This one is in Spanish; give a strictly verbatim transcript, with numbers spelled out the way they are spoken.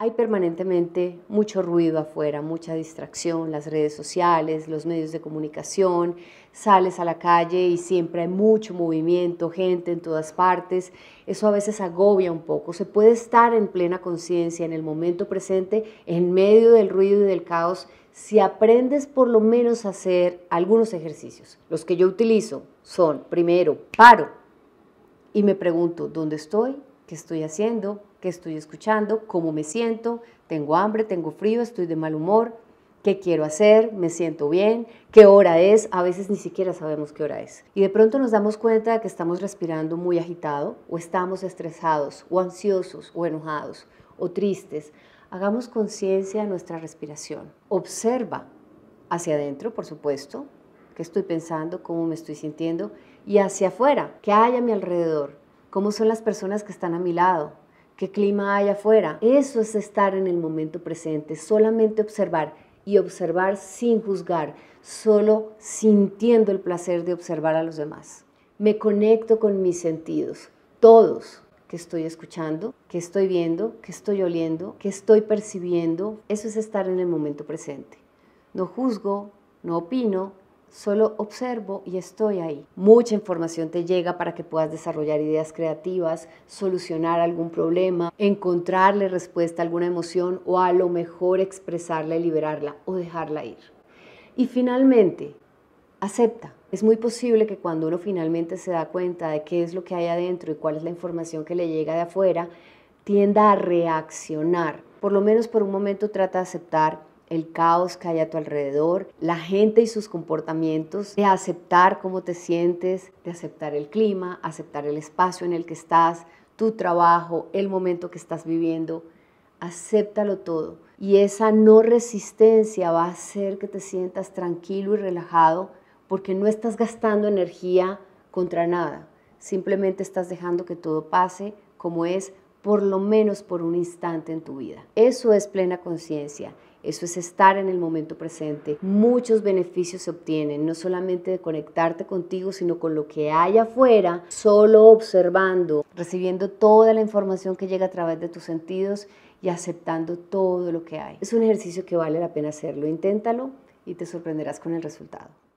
Hay permanentemente mucho ruido afuera, mucha distracción, las redes sociales, los medios de comunicación, sales a la calle y siempre hay mucho movimiento, gente en todas partes. Eso a veces agobia un poco. Se puede estar en plena conciencia, en el momento presente, en medio del ruido y del caos, si aprendes por lo menos a hacer algunos ejercicios. Los que yo utilizo son, primero, paro y me pregunto, ¿dónde estoy? ¿Qué estoy haciendo? ¿Qué estoy escuchando? ¿Cómo me siento? ¿Tengo hambre? ¿Tengo frío? ¿Estoy de mal humor? ¿Qué quiero hacer? ¿Me siento bien? ¿Qué hora es? A veces ni siquiera sabemos qué hora es. Y de pronto nos damos cuenta de que estamos respirando muy agitado, o estamos estresados, o ansiosos, o enojados, o tristes. Hagamos conciencia de nuestra respiración. Observa hacia adentro, por supuesto, qué estoy pensando, cómo me estoy sintiendo, y hacia afuera, qué hay a mi alrededor, cómo son las personas que están a mi lado, qué clima hay afuera. Eso es estar en el momento presente, solamente observar y observar sin juzgar, solo sintiendo el placer de observar a los demás. Me conecto con mis sentidos, todos, que estoy escuchando, que estoy viendo, que estoy oliendo, que estoy percibiendo. Eso es estar en el momento presente. No juzgo, no opino, solo observo y estoy ahí. Mucha información te llega para que puedas desarrollar ideas creativas, solucionar algún problema, encontrarle respuesta a alguna emoción o a lo mejor expresarla y liberarla o dejarla ir. Y finalmente, acepta. Es muy posible que cuando uno finalmente se da cuenta de qué es lo que hay adentro y cuál es la información que le llega de afuera, tienda a reaccionar. Por lo menos por un momento trata de aceptar el caos que hay a tu alrededor, la gente y sus comportamientos, de aceptar cómo te sientes, de aceptar el clima, aceptar el espacio en el que estás, tu trabajo, el momento que estás viviendo. Acéptalo todo y esa no resistencia va a hacer que te sientas tranquilo y relajado porque no estás gastando energía contra nada, simplemente estás dejando que todo pase como es, por lo menos por un instante en tu vida. Eso es plena conciencia. Eso es estar en el momento presente. Muchos beneficios se obtienen, no solamente de conectarte contigo, sino con lo que hay afuera, solo observando, recibiendo toda la información que llega a través de tus sentidos y aceptando todo lo que hay. Es un ejercicio que vale la pena hacerlo. Inténtalo y te sorprenderás con el resultado.